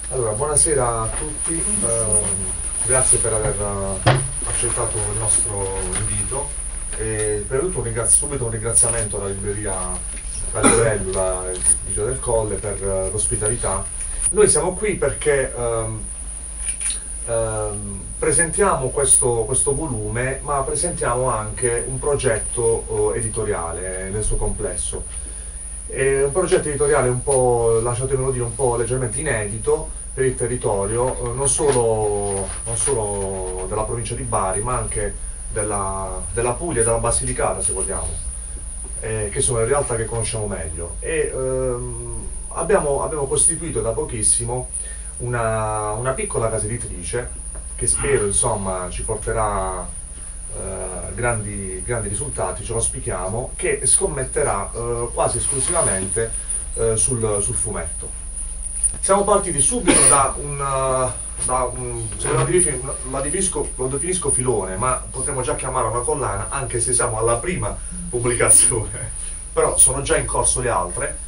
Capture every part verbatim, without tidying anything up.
Allora, buonasera a tutti, eh, grazie per aver accettato il nostro invito. E per tutto un ringrazio, subito un ringraziamento alla libreria Calibello, la Vigio del Colle, per uh, l'ospitalità. Noi siamo qui perché um, um, presentiamo questo, questo volume, ma presentiamo anche un progetto uh, editoriale nel suo complesso. È un progetto editoriale un po', lasciatemelo dire, un po' leggermente inedito per il territorio, eh, non, solo, non solo della provincia di Bari, ma anche della, della Puglia e della Basilicata, se vogliamo, eh, che sono le realtà che conosciamo meglio. E ehm, abbiamo, abbiamo costituito da pochissimo una, una piccola casa editrice che spero, insomma, ci porterà Uh, grandi, grandi risultati, ce lo auspichiamo, che scommetterà uh, quasi esclusivamente uh, sul, sul fumetto. Siamo partiti subito da un, uh, da un se lo definisco, lo, definisco, lo definisco filone, ma potremmo già chiamarla una collana, anche se siamo alla prima pubblicazione, però sono già in corso le altre,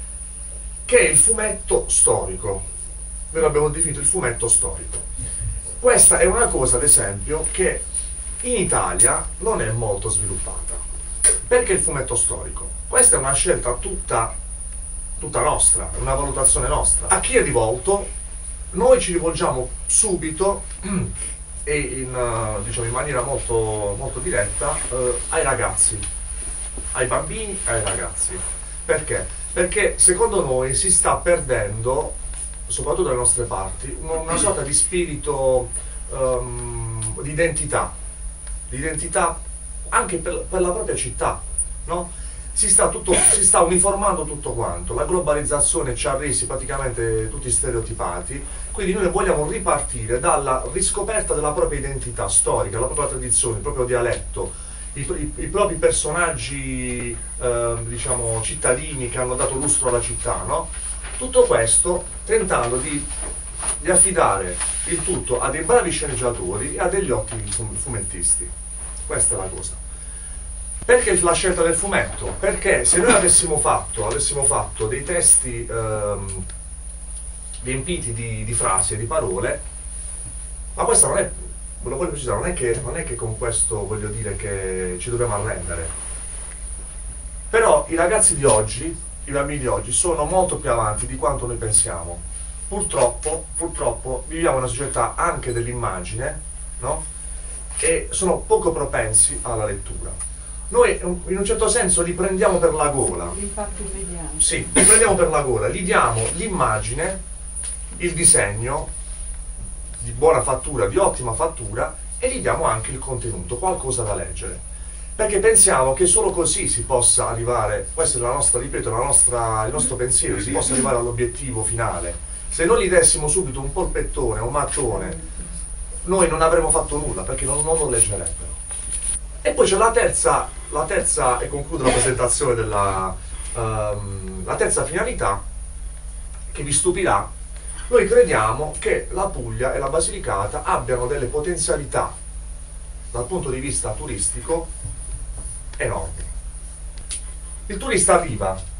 che è il fumetto storico. Noi l'abbiamo definito il fumetto storico. Questa è una cosa, ad esempio, che in Italia non è molto sviluppata. Perché il fumetto storico? Questa è una scelta tutta, tutta nostra, una valutazione nostra. A chi è rivolto? Noi ci rivolgiamo subito e in, uh, diciamo in maniera molto, molto diretta uh, ai ragazzi, ai bambini e ai ragazzi. Perché? Perché secondo noi si sta perdendo, soprattutto dalle nostre parti, una sorta di spirito um, di identità l'identità anche per, per la propria città, no? Si sta, tutto, si sta uniformando tutto quanto, la globalizzazione ci ha resi praticamente tutti stereotipati, quindi noi vogliamo ripartire dalla riscoperta della propria identità storica, la propria tradizione, il proprio dialetto, i, i, i propri personaggi, eh, diciamo, cittadini che hanno dato lustro alla città, no? Tutto questo tentando di, di affidare il tutto a dei bravi sceneggiatori e a degli ottimi fumettisti. Questa è la cosa. Perché la scelta del fumetto? Perché se noi avessimo fatto, avessimo fatto dei testi ehm, riempiti di, di frasi e di parole, ma questo non è, ve lo voglio precisare, non è che, non è che con questo voglio dire che ci dobbiamo arrendere. Però i ragazzi di oggi, i bambini di oggi, sono molto più avanti di quanto noi pensiamo. Purtroppo, purtroppo viviamo in una società anche dell'immagine, no? E sono poco propensi alla lettura. Noi in un certo senso li prendiamo per la gola. Infatti vediamo. Sì, li prendiamo per la gola, gli diamo l'immagine, il disegno di buona fattura, di ottima fattura, e gli diamo anche il contenuto, qualcosa da leggere. Perché pensiamo che solo così si possa arrivare, questo è la nostra, ripeto, la nostra, il nostro pensiero, si possa arrivare all'obiettivo finale. Se noi gli dessimo subito un polpettone, un mattone, noi non avremmo fatto nulla, perché non, non lo leggerebbero. E poi c'è la terza, la terza, e concludo la presentazione della um, la terza finalità, che vi stupirà. Noi crediamo che la Puglia e la Basilicata abbiano delle potenzialità dal punto di vista turistico enormi. Il turista arriva,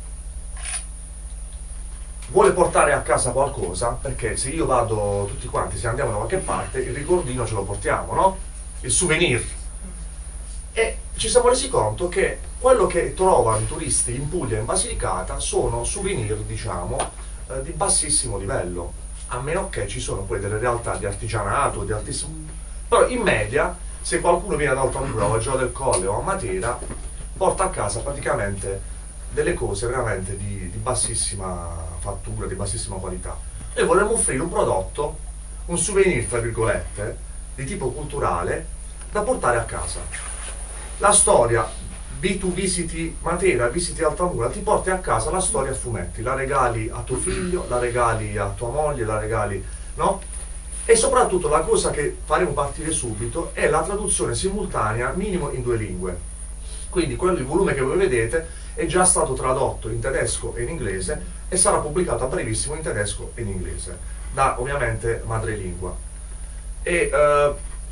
vuole portare a casa qualcosa, perché se io vado, tutti quanti, se andiamo da qualche parte, il ricordino ce lo portiamo, no? Il souvenir. E ci siamo resi conto che quello che trovano i turisti in Puglia e in Basilicata sono souvenir, diciamo, eh, di bassissimo livello, a meno che ci sono poi delle realtà di artigianato, di altissimo. Però in media, se qualcuno viene ad Altamura o a Gioia del Colle o a Matera, porta a casa praticamente delle cose veramente di, di bassissima fattura, di bassissima qualità. Noi vorremmo offrire un prodotto, un souvenir tra virgolette, di tipo culturale, da portare a casa. La storia B tu visiti Matera, visiti Altamura, ti porti a casa la storia a fumetti, la regali a tuo figlio, la regali a tua moglie, la regali, no? E soprattutto la cosa che faremo partire subito è la traduzione simultanea minimo in due lingue. Quindi quello, il volume che voi vedete è già stato tradotto in tedesco e in inglese e sarà pubblicato a brevissimo in tedesco e in inglese, da ovviamente madrelingua. E eh,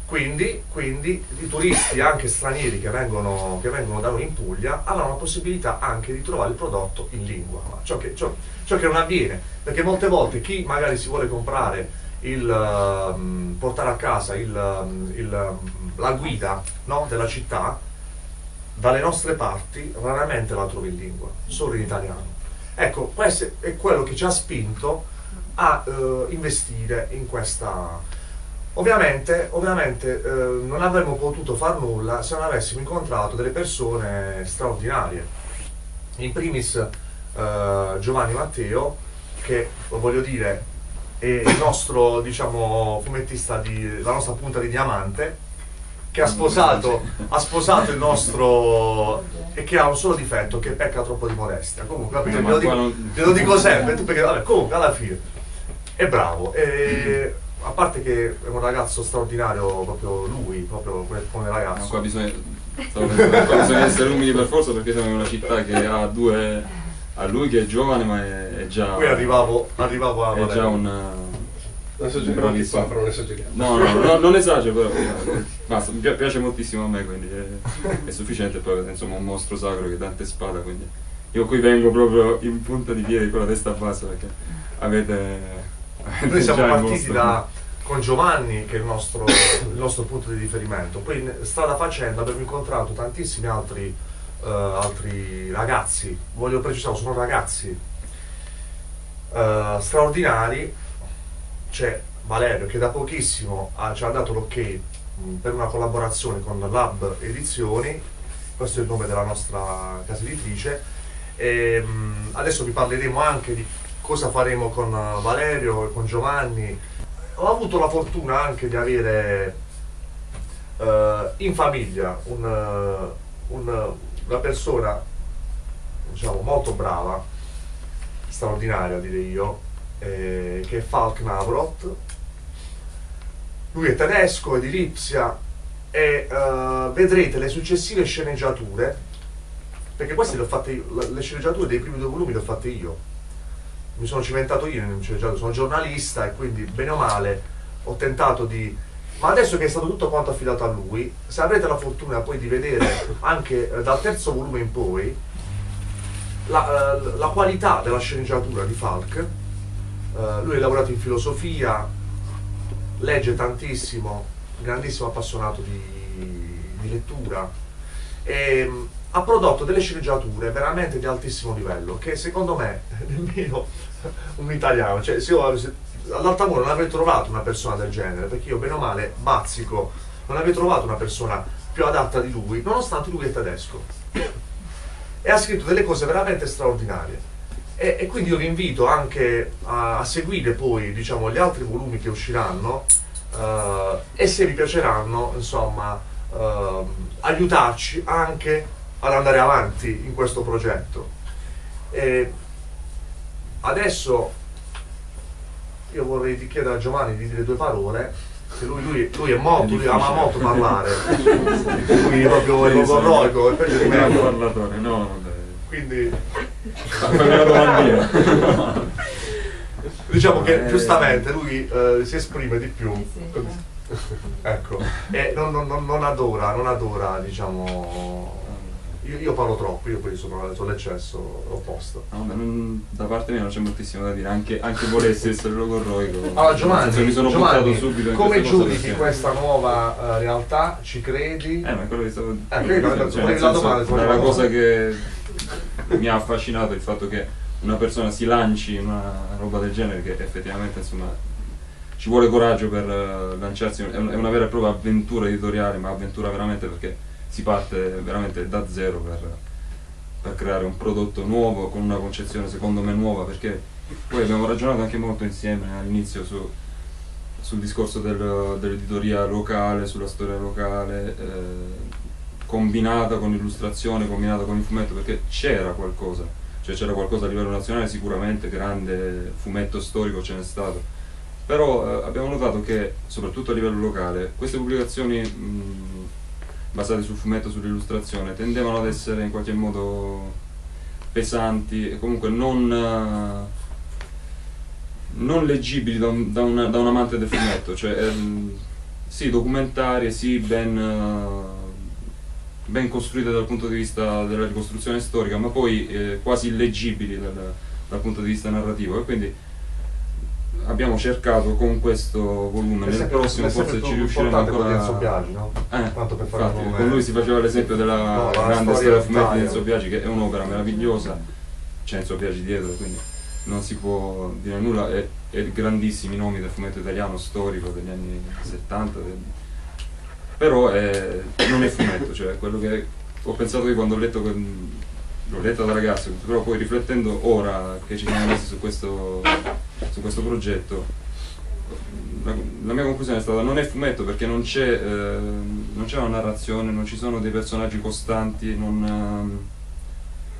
Quindi, quindi i turisti, anche stranieri che vengono, che vengono da noi in Puglia, avranno la possibilità anche di trovare il prodotto in lingua, ciò che, ciò, ciò che non avviene, perché molte volte chi magari si vuole comprare, il, um, portare a casa il, um, il, um, la guida, no, della città, dalle nostre parti raramente la trova in lingua, solo in italiano. Ecco, questo è quello che ci ha spinto a uh, investire in questa... Ovviamente, ovviamente eh, non avremmo potuto far nulla se non avessimo incontrato delle persone straordinarie. In primis eh, Giovanni Matteo, che voglio dire è il nostro, diciamo, fumettista, di, la nostra punta di diamante, che ha sposato, ha sposato il nostro, e che ha un solo difetto, che pecca troppo di modestia. Comunque, capito? Ve lo dico, ve lo dico sempre, perché vabbè, comunque alla fine è bravo. E, a parte che è un ragazzo straordinario, proprio lui, proprio come ragazzo. No, qua bisogna, stavo pensando, qua bisogna essere umili per forza, perché siamo in una città che ha due, a lui che è giovane ma è, è già... Qui arrivavo, arrivavo a... È già un... Non esageriamo, però non esageriamo. No, no, no, non esagero, però basta, mi piace moltissimo a me, quindi è, è sufficiente. Poi insomma un mostro sacro che ha tante spade, quindi io qui vengo proprio in punta di piedi con la testa bassa, perché avete... Noi siamo partiti da, con Giovanni, che è il nostro, il nostro punto di riferimento, poi in strada facendo abbiamo incontrato tantissimi altri, uh, altri ragazzi, voglio precisare, sono ragazzi uh, straordinari. C'è Valerio che da pochissimo ha, ci ha dato l'ok per una collaborazione con Lab Edizioni, questo è il nome della nostra casa editrice, e um, adesso vi parleremo anche di cosa faremo con Valerio e con Giovanni. Ho avuto la fortuna anche di avere uh, in famiglia un, uh, un, una persona, diciamo, molto brava, straordinaria direi io, eh, che è Falk Navrot. Lui è tedesco, è di Lipsia, e uh, vedrete le successive sceneggiature, perché queste le ho fatte io, le sceneggiature dei primi due volumi le ho fatte io. Mi sono cimentato io, sono giornalista e quindi bene o male ho tentato di... Ma adesso che è stato tutto quanto affidato a lui, se avrete la fortuna poi di vedere anche eh, dal terzo volume in poi la, eh, la qualità della sceneggiatura di Falk. Eh, lui ha lavorato in filosofia, legge tantissimo, grandissimo appassionato di, di lettura, e ha prodotto delle sceneggiature veramente di altissimo livello, che secondo me nemmeno un italiano, cioè se io all'Altamura non avrei trovato una persona del genere, perché io bene o male bazzico, non avrei trovato una persona più adatta di lui, nonostante lui è tedesco, e ha scritto delle cose veramente straordinarie. E, e quindi io vi invito anche a, a seguire poi, diciamo, gli altri volumi che usciranno, uh, e se vi piaceranno, insomma, uh, aiutarci anche ad andare avanti in questo progetto. E adesso io vorrei chiedere a Giovanni di dire due parole, che lui, lui, lui è molto, è lui ama molto parlare, lui è proprio è logorroico, è peggio di me. È un parlatore, no, vabbè. Quindi fammi una domandina. Diciamo che giustamente lui eh, si esprime di più. Ecco, e non, non, non adora, non adora, diciamo... Io, io parlo troppo, io poi sono, sono l'eccesso opposto. No, non, da parte mia non c'è moltissimo da dire, anche, anche volessi essere logorroico. Allora Giovanni, mi sono Giovanni buttato subito in come giudichi perché... questa nuova uh, realtà? Ci credi? Eh, ma è quello che stavo eh, credo, cioè, nel senso, è la cosa che mi ha affascinato, il fatto che una persona si lanci in una roba del genere, che effettivamente insomma ci vuole coraggio per uh, lanciarsi, è, un, è una vera e propria avventura editoriale, ma avventura veramente, perché si parte veramente da zero per, per creare un prodotto nuovo, con una concezione secondo me nuova, perché poi abbiamo ragionato anche molto insieme all'inizio su, sul discorso del, dell'editoria locale, sulla storia locale, eh, combinata con l'illustrazione, combinata con il fumetto, perché c'era qualcosa, cioè c'era qualcosa a livello nazionale sicuramente, grande fumetto storico ce n'è stato, però eh, abbiamo notato che soprattutto a livello locale queste pubblicazioni mh, basate sul fumetto, sull'illustrazione, tendevano ad essere in qualche modo pesanti e comunque non, uh, non leggibili da un, da, una, da un amante del fumetto, cioè ehm, sì, documentarie, sì, ben, eh, ben costruite dal punto di vista della ricostruzione storica, ma poi eh, quasi illeggibili dal, dal punto di vista narrativo, e quindi abbiamo cercato con questo volume, nel prossimo forse ci riusciremo ancora Enzo Biagi, no? eh, Tanto per fare infatti, un nome. con lui si faceva l'esempio della No, la grande storia storia a fumetti di d'Italia. Enzo Biagi, che è un'opera meravigliosa, c'è Enzo Biagi dietro, quindi non si può dire nulla, e, e grandissimi nomi del fumetto italiano storico degli anni settanta, del- però è- non è fumetto, cioè quello che ho pensato io quando ho letto quel- l'ho letta da ragazzo, però poi riflettendo ora che ci siamo messi su questo, su questo progetto, la, la mia conclusione è stata: non è fumetto perché non c'è eh, non c'è una narrazione, non ci sono dei personaggi costanti, non, eh,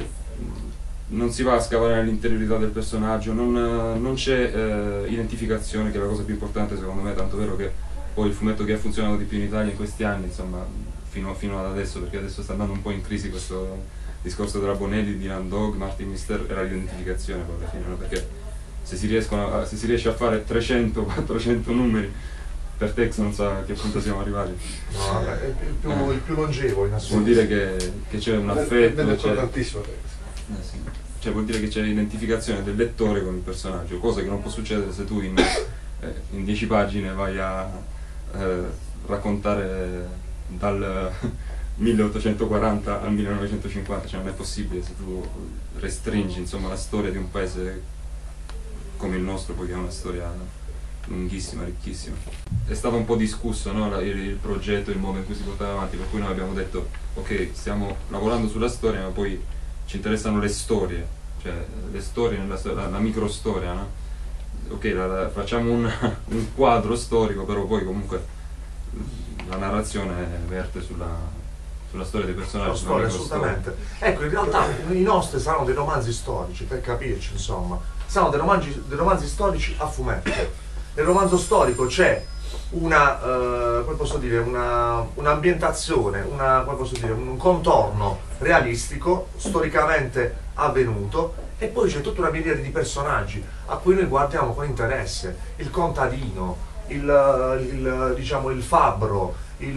non si va a scavare nell'interiorità del personaggio, non, eh, non c'è eh, identificazione, che è la cosa più importante secondo me, tanto vero che poi il fumetto che ha funzionato di più in Italia in questi anni, insomma, fino, fino ad adesso, perché adesso sta andando un po' in crisi questo discorso della Bonelli, di Dog, Martin Mister, era l'identificazione poi alla fine, no? Perché se si, riescono a, se si riesce a fare trecento quattrocento numeri per Tex non sa a che punto siamo arrivati. No, vabbè, è il più, Eh. il più longevo in Vuol assoluto. dire che, che c'è un affetto, Vende c'è, tantissimo. eh sì. Cioè vuol dire che c'è l'identificazione del lettore con il personaggio, cosa che non può succedere se tu in, eh, in dieci pagine vai a eh, raccontare dal milleottocentoquaranta al millenovecentocinquanta, cioè non è possibile se tu restringi, insomma, la storia di un paese come il nostro, poi che è una storia lunghissima, ricchissima. È stato un po' discusso, no, la- il, il progetto, il modo in cui si portava avanti, per cui noi abbiamo detto ok, stiamo lavorando sulla storia, ma poi ci interessano le storie, cioè le storie, nella, sto- la, la microstoria, no? Ok, la- la- facciamo un, un quadro storico, però poi comunque la narrazione verte sulla, sulla storia dei personaggi, La sulla storia, microstoria. assolutamente. Ecco, in realtà i nostri saranno dei romanzi storici, per capirci, insomma. Saranno dei romanzi, dei romanzi storici a fumetto. Nel romanzo storico c'è una, eh, come posso dire, una, un'ambientazione, una, come posso dire, un contorno realistico, storicamente avvenuto, e poi c'è tutta una miriade di personaggi a cui noi guardiamo con interesse. Il contadino, il, il, diciamo, il fabbro, il,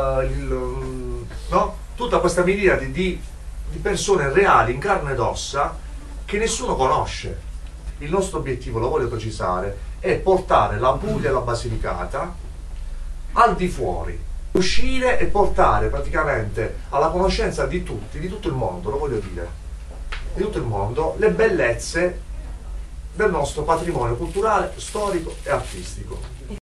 il, no? Tutta questa miriade di, di persone reali in carne ed ossa che nessuno conosce. Il nostro obiettivo, lo voglio precisare, è portare la Puglia e la Basilicata al di fuori, uscire e portare praticamente alla conoscenza di tutti, di tutto il mondo, lo voglio dire, di tutto il mondo, le bellezze del nostro patrimonio culturale, storico e artistico.